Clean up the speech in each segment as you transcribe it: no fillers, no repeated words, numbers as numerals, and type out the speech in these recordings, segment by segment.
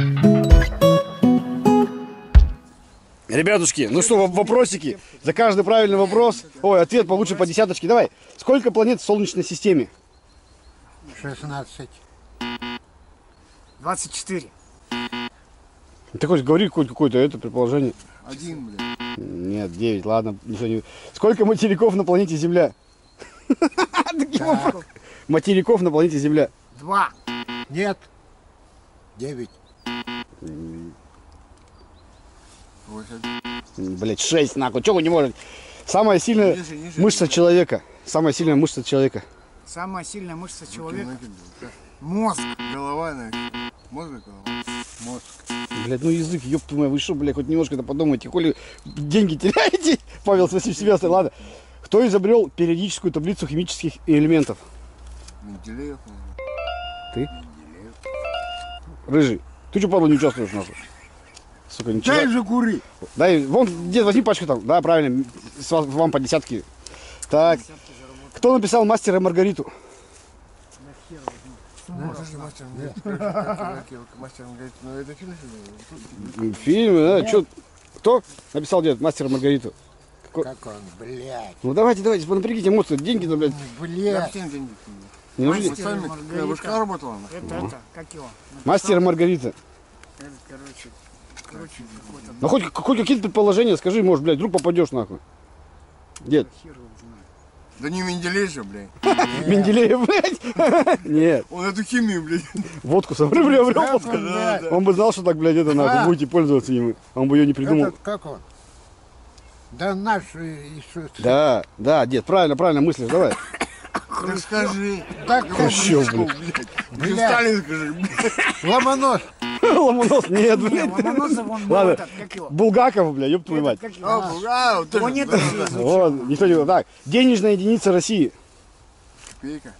Ребятушки, ну что, вопросики? За каждый правильный вопрос, ой, ответ получше по десяточке. Давай, сколько планет в Солнечной системе? 16. 24. Ты хочешь говори какое-то это предположение? 1, блядь. Нет, 9, ладно, ничего не... Сколько материков на планете Земля? Материков на планете Земля. 2. Нет. 9. 8. Блять, 6, нахуй, чего вы не можете? Самая сильная мышца человека. Самая сильная мышца человека. Самая сильная мышца человека. Мозг. Голова, наверное. Мозг, голова. Мозг. Блять, ну язык, ёб твою мать, вы что, блядь, хоть немножко-то подумайте, коли деньги теряете, Павел Васильевич, ладно. Кто изобрел периодическую таблицу химических элементов? Менделеев. Ты? Рыжий. Ты что, Павел, не участвуешь, нахуй? Сука, ничего. Дай же кури. Дай, вон, дед, возьми пачку там. Да, правильно, вам по десятке. Так, кто написал «Мастера и Маргариту»? Мастер, ну это фильм? Фильм, да, чё? Кто написал, дед, «Мастера и Маргариту»? Как он, блядь. Ну давайте, напрягите эмоции, деньги-то, блядь. Блядь. Неужели? Мастер и Маргарита. Башка работала. Это, как его? «Мастер и Маргарита». Это, короче, какой-то Ну хоть какие-то предположения скажи, может, блядь, вдруг попадешь, нахуй. Дед. хер его знает. Да не Менделеев же, блядь. Менделеев, блядь. Нет. Он эту химию, блядь. Водку приобрел. блядь? Он бы знал, что так, блядь, это надо, будете пользоваться им. Он бы ее не придумал. Этот, как он? Да наш Иисус. Да, дед, правильно мыслишь, давай. Да скажи. Так, Хрущев, блядь. Блядь. Сталин скажи, блядь. Ломонос. Ломонос, нет, Не, блядь. Ломоносов, он был Ладно. этот, как его? Булгаков, бля, ёб твою мать. Как его? Вот Он это все изучил. Вот, никто не... Так, денежная единица России. Копейка.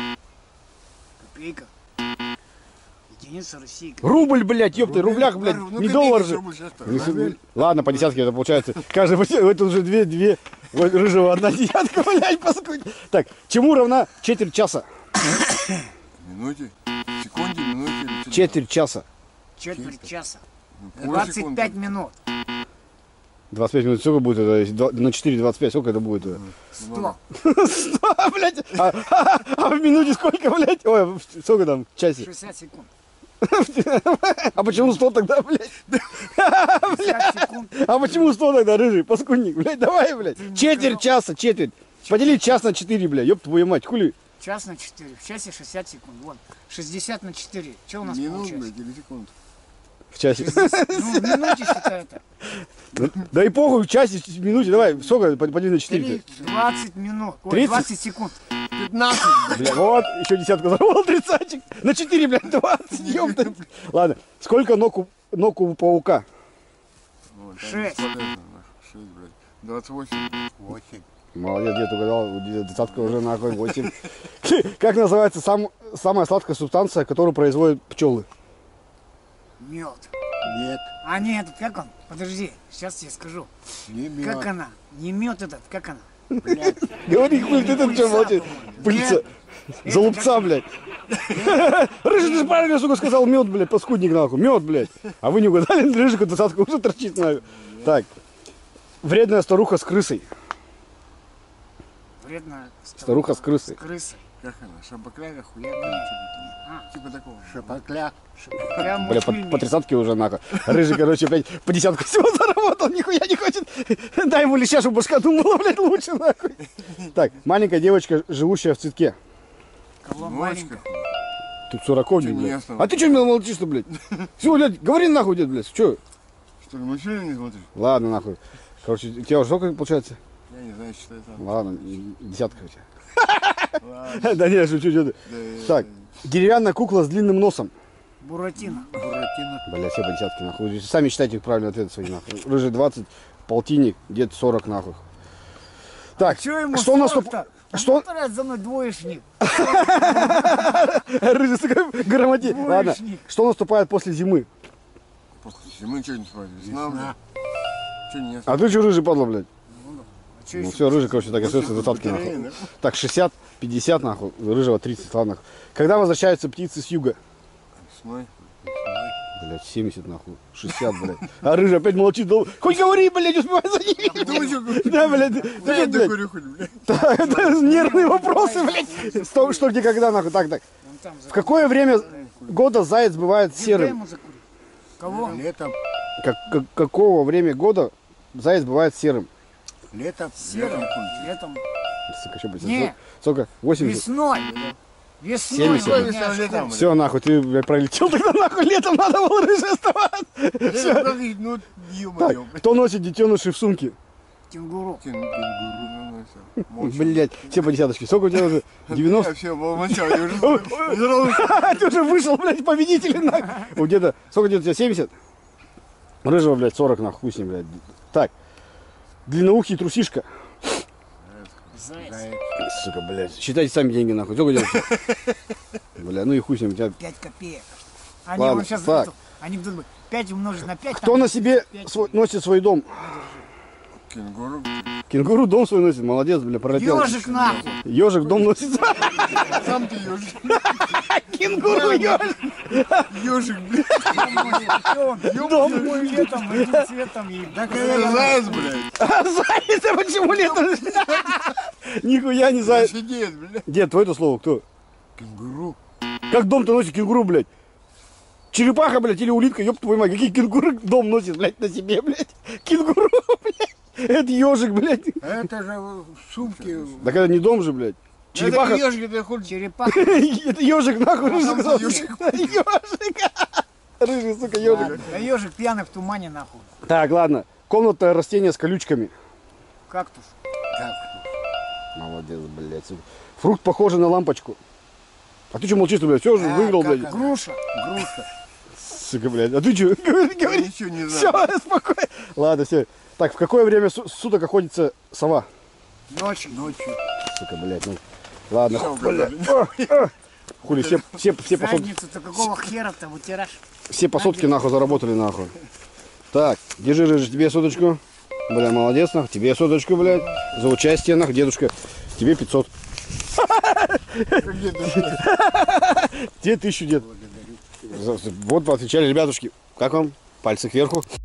Копейка. Единица России. Рубль, блядь, ёпты, рублях, блядь, Ну, не копейка доллар же же. рубль сейчас-то. Ладно, по десятке это получается. Каждый это уже две, вот рыжего одна десятка, блядь, паскудь. Так, чему равна четверть часа? Минуте. Секунде, минуте. Четверть часа. Четверть часа. Полсекунды. 25 минут. 25 минут, сколько будет это? На 4,25, сколько это будет? 100. 100, блядь. А в минуте сколько, блядь? Ой, сколько там в часе? 60 секунд. А почему 100 тогда, блядь? 60 секунд. А почему 100 тогда, рыжий, паскудник, блядь, давай, блядь. Четверть часа, четверть. Поделить час на 4, блядь, ёб твою мать, хули. Час на 4. В часе 60 секунд. Вот. 60 на 4. Что у нас Минут, получается? блядь, или секунд. В часе. Ну, в минуте считай это. Да и похуй, в часе, в минуте, давай, сколько, подели на 4. 20 минут. Ой, 30? 20 секунд. 15, блядь. Бля, вот, еще десятку заработал, тридцатчик. На 4, блядь, 20, ёпта. Ладно, сколько ног у паука? Вот, 6. 6, блядь. 28. 8. Молодец, дед угадал, двадцатка уже нахуй 8. Как называется самая сладкая субстанция, которую производят пчелы? Мед. Нет. А нет, как он? Подожди, сейчас тебе скажу. Не мед. Как она? Не мед этот, как она? Блядь. Говори, хуй, ты тут что молчишь? Пыльца. Залупца, блядь. Рыжий, ты же правильно, сука, сказал мед, блядь, паскудник нахуй. Мед, блядь. А вы не угадали, рыжику двадцатка уже торчит нахуй. Так. Вредная старуха с крысой. Вредная Старуха с крысой. С крысой. Как она? Шабакляга, хуяга? Типа такого. Шапокляк. Прям Бля, мультфильм по тридцатке уже нахуй. Рыжий, короче, блядь, по десятку всего заработал, нихуя не хочет. Дай ему леща, чтобы башка думала, блядь, лучше нахуй. Так, маленькая девочка, живущая в цветке. есть. Кого маленькая? Ночка. Тут 40, Чё, не блядь. ясно? А ты что молчишь-то, блядь? Все, блядь, говори нахуй, дед, блядь, что? Что ли, мультфильм не смотришь? Ладно, нахуй. Короче, у тебя уже сколько получается? Я не знаю, считай там. Ладно, десятка у тебя. Ладно. Да не, шучу, что ты. Так, деревянная кукла с длинным носом. Буратино. Буратино. Бля, все по десятке, нахуй. Сами считайте правильные ответы свои, нахуй. Рыжий 20, полтинник, дед 40, нахуй. Так, Че ему что наступ... 40-то? Что? Блядь, за мной двоечник. Рыжий, сука, грамоте. Ладно, Двоечник. что наступает после зимы? После зимы ничего не спать. Весна, блядь. Че не ясно? А ты что, рыжий, падла, блядь? А че Ну еще? все, рыжий, короче, так остается двадцатки, нахуй. Так, 60, 50, нахуй, рыжего 30, ладно. Когда возвращаются птицы с юга? Весной. Блядь, 70 нахуй, 60, блядь. А рыжий опять молчит, хоть говори, блядь, успевай за ним. Да, блядь, Да я ты, блядь. докурю хоть, блядь. Так, это нервные вопросы, блядь. Что где, когда, нахуй, так. Вон там В какое время года заяц бывает Дай серым? ему закурить. Кого? Летом, Какого время года заяц бывает серым? летом, Серым. Летом. Сука, что, блядь, Не. сколько? 80? Весной. Весной. 70. гоняешь Летом, кур. Все, нахуй, ты, блядь, пролетел тогда, нахуй, летом надо было рыжий оставаться. Ну, Так, ё-моё, блядь. кто носит детенышей в сумке? Кенгуру. Кенгуру, ну, всё. Молчу. Блядь, все по десяточке. Сколько у тебя уже? 90? Я все, молчал, я уже... Ты уже вышел, блядь, победитель, нахуй. У деда, сколько дед у тебя, 70? Рыжего, блядь, 40, нахуй, хуй с ним, блядь. Так, длинноухий трусишка. Заяц. заяц. Сука, блядь, считайте сами деньги, нахуй. Сколько дед у тебя? Бля, ну и хуй с ним, у тебя... 5 копеек. Они Ладно, вот сейчас так. анекдот будет. 5 умножить на 5. Кто на себе носит свой дом? Кенгуру. Кенгуру дом свой носит, молодец, бля, пролетел. Ежик нахуй. Ежик дом носит. Сам ты ежик. Кенгуру ежик. Ежик, блядь. Дом мой летом, этим цветом. И... Это заяц, блядь. А заяц, а почему летом? Нихуя не заяц. Сидеть, блядь. Дед, твое-то слово кто? Кенгуру. Как дом-то носит кенгуру, блядь? Черепаха, блядь, или улитка, ёб твою мать, какие кенгуры дом носит, блядь, на себе, блядь? Кенгуру, блядь. Это ежик, блядь. Это же в сумке. Так это не дом же, блядь. Черепаха. Это ежик, это хуй. Черепаха. Это ежик, нахуй, рыжий там сказал. ежик. Ежик. Рыжий, сука, ежик. Да ежик пьяный в тумане нахуй. Так, ладно. Комната растения с колючками. Кактус. Молодец, блядь. Сука. Фрукт похожий на лампочку. А ты что молчишь, блядь? Все уже выиграл, блядь. Груша. Груша. Сука, блядь. А ты что? Я Говори. ничего не Все, знаю. спокойно. Ладно, все. Так, в какое время суток охотится сова? Ночью. Ночью. Сука, блядь, ну. Ладно, Всё, блядь. угадали. Хули, все посотки, Задницу-то какого хера-то вытирашь? все посотки нахуй заработали нахуй. Так, держи, Рыжий, тебе соточку. Бля, молодец, нахуй. Тебе соточку, блядь. За участие, нахуй, дедушка. Тебе 500. Тебе 1000, дед. Вот, отвечали ребятушки. Как вам? Пальцы кверху.